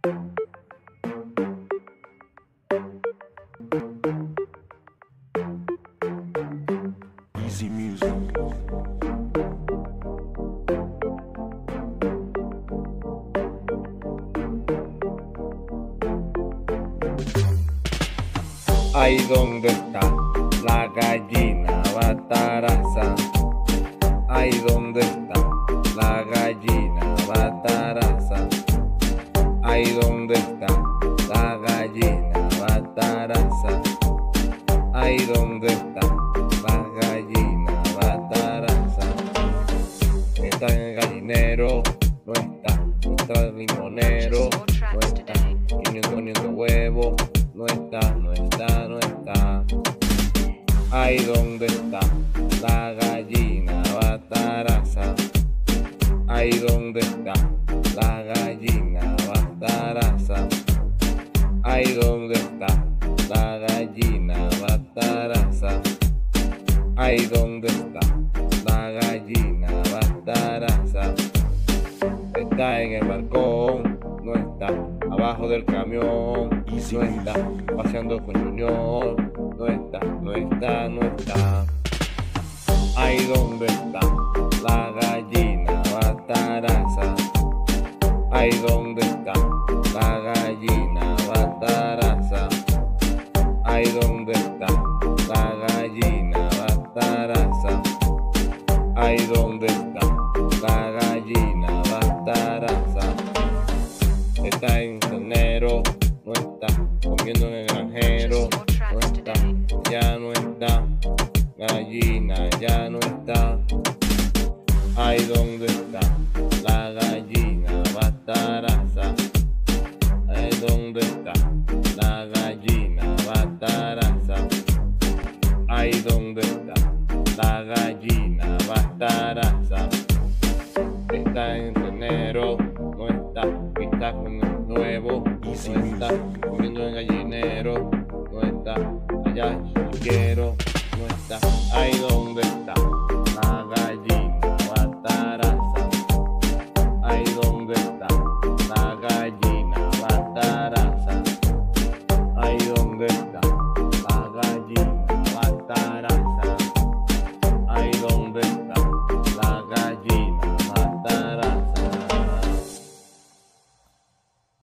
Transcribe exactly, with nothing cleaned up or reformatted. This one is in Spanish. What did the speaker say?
Easy music. Ay, ¿dónde está la gallina bataraza? Ay, ¿dónde está la gallina bataraza? Ay, ¿dónde está la gallina bataraza? Ay, ¿dónde está la gallina bataraza? Está en el gallinero, no está. No está el limonero, no está. Y poniendo huevo, no está, no está, no está. Ay, ¿dónde está la gallina bataraza? Ay, ¿dónde está la gallina bataraza? Ay, ¿dónde está la gallina bataraza? Ay, ¿dónde está la gallina bataraza? Está en el balcón, no está. Abajo del camión, no está. Paseando con Junior, no está, no está, no está. Ay, ¿dónde está la gallina bataraza? Ay, ¿dónde está la gallina bataraza? Ay, ¿dónde está la gallina bataraza? Ay, ¿dónde está la gallina bataraza? Está en enero, no está. Comiendo en el granjero, no está. Ya no está. Gallina ya no está. Ay, ¿dónde está la gallina bataraza? Ay, ¿dónde está la gallina bataraza? Ay, ¿dónde está la gallina bataraza? Está en enero, no está. Está con el nuevo, no está. Comiendo en gallinero, no está. Allá quiero, no está. Ay, ¿dónde está